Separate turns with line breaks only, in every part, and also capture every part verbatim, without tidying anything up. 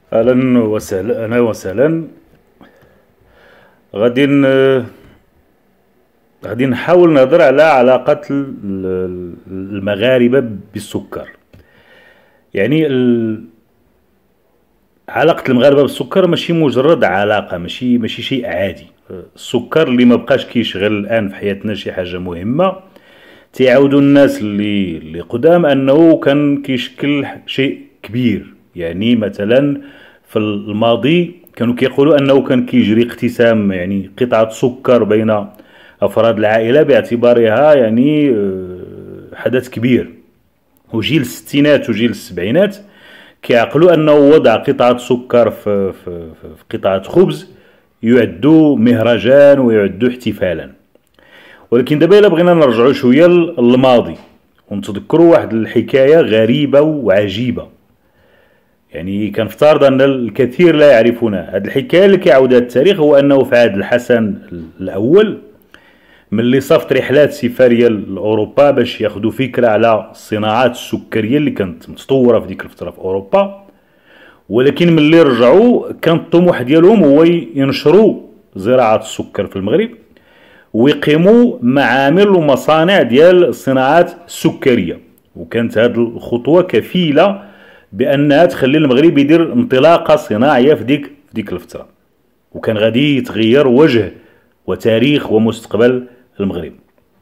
اهلا وسهلا، اهلا وسهلا. غادي ن- غادي نحاول نهضر على علاقة ال- ال- المغاربة بالسكر. يعني ال- علاقة المغاربة بالسكر ماشي مجرد علاقة، ماشي ماشي شيء عادي. السكر اللي ما بقاش كيشغل الان في حياتنا شي حاجة مهمة. تيعاودوا الناس اللي اللي قدام انه كان كيشكل شيء كبير. يعني مثلا في الماضي كانوا كيقولوا انه كان كيجري اقتسام، يعني قطعة سكر بين افراد العائلة باعتبارها يعني آه، حدث كبير. وجيل الستينات وجيل السبعينات كيعقلوا انه وضع قطعة سكر في, في, في, في قطعة خبز يعد مهرجان ويعد احتفالا. ولكن دابا الا بغينا نرجعوا شويه للماضي ونتذكروا واحد الحكايه غريبه وعجيبه، يعني كنفترض ان الكثير لا يعرفونها. هذه الحكايه اللي كيعاودها التاريخ هو انه في عهد الحسن الاول، ملي صافت رحلات سفاريه لاوروبا باش ياخذوا فكره على الصناعات السكريه اللي كانت متطوره في ديك الفتره في اوروبا، ولكن ملي رجعوا كان الطموح ديالهم هو ينشروا زراعه السكر في المغرب ويقيموا معامل ومصانع ديال الصناعات السكريه. وكانت هذه الخطوه كفيله بانها تخلي المغرب يدير انطلاقه صناعيه في ديك في ديك الفتره، وكان غادي يتغير وجه وتاريخ ومستقبل المغرب،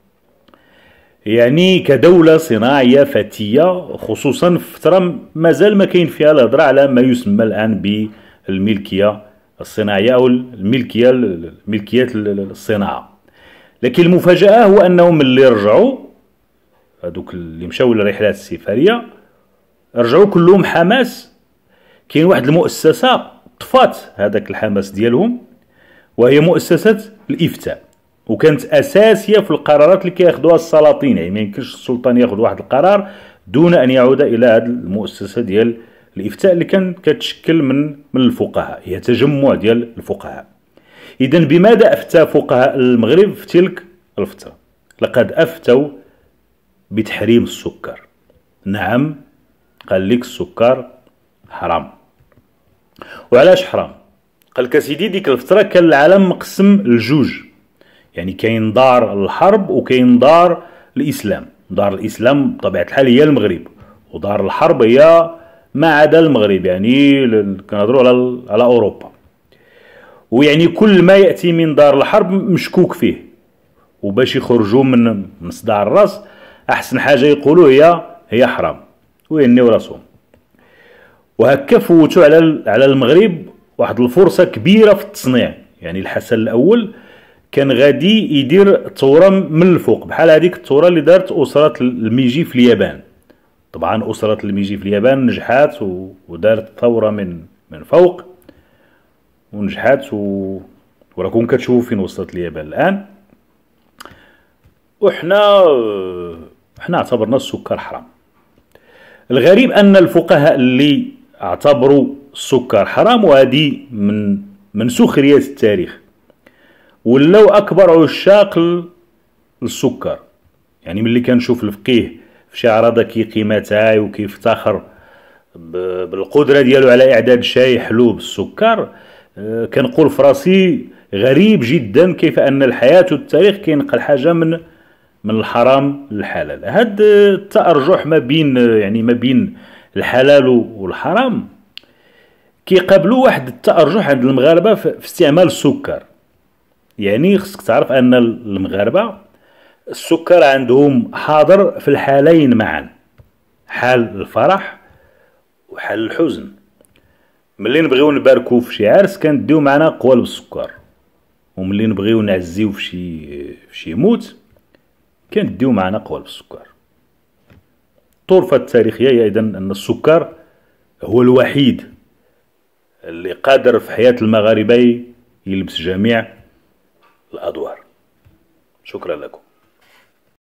يعني كدوله صناعيه فتيه، خصوصا في فتره مازال ما كاين فيها الهضره على ما يسمى الان بالملكيه الصناعيه او الملكيه ملكيه الصناعه. لكن المفاجأة هو أنهم اللي رجعوا، هذوك اللي مشاو للرحلات السفارية، رجعوا كلهم حماس. كاين واحد المؤسسة طفات هذاك الحماس ديالهم، وهي مؤسسة الإفتاء، وكانت أساسية في القرارات اللي كياخذوها السلاطين. يعني ما يمكنش السلطان ياخذ واحد القرار دون أن يعود إلى هذه المؤسسة ديال الإفتاء اللي كان كتشكل من من الفقهاء، هي تجمع ديال الفقهاء. إذن بماذا أفتى فقهاء المغرب في تلك الفترة؟ لقد أفتوا بتحريم السكر. نعم، قال لك السكر حرام. وعلاش حرام؟ قال لك سيدي ديك الفترة كان العالم مقسم لجوج، يعني كاين دار الحرب وكاين دار الإسلام. دار الإسلام بطبيعة الحال هي المغرب، ودار الحرب هي ما عدا المغرب، يعني كنهضروا على على أوروبا. ويعني كل ما يأتي من دار الحرب مشكوك فيه، وباش يخرجوا من من صداع الراس احسن حاجه يقولوا هي هي حرام وينيو راسهم. وهكا فوتوا على على المغرب واحد الفرصه كبيره في التصنيع. يعني الحسن الاول كان غادي يدير ثوره من الفوق، بحال هذيك الثوره اللي دارت اسره الميجي في اليابان. طبعا اسره الميجي في اليابان نجحات ودارت ثوره من من فوق ونجحات و... وراكم كتشوفوا فين وصلت اليابان الان. وحنا حنا اعتبرنا السكر حرام. الغريب ان الفقهاء اللي اعتبروا السكر حرام، وهذه من من سخرية التاريخ، ولاو اكبر عشاق للسكر. يعني ملي كنشوف الفقيه في شي عرضه كيقيم تاعي وكيفتخر بالقدره ديالو على اعداد شاي حلو بالسكر، كنقول في راسي غريب جدا كيف ان الحياه والتاريخ كينقل حاجه من من الحرام للحلال. هاد التأرجح ما بين يعني ما بين الحلال والحرام كيقابلوا واحد التأرجح عند المغاربه في استعمال السكر. يعني خصك تعرف ان المغاربه السكر عندهم حاضر في الحالين معا، حال الفرح وحال الحزن. ملي نبغيو نباركو في شي عرس كنديو معنا قوالب السكر، وملي نبغيو نعزيو في شي في شي موت كنديو معنا قوالب السكر. الطرفة التاريخية هي إذن أن السكر هو الوحيد اللي قادر في حياة المغاربة يلبس جميع الأدوار. شكرا لكم.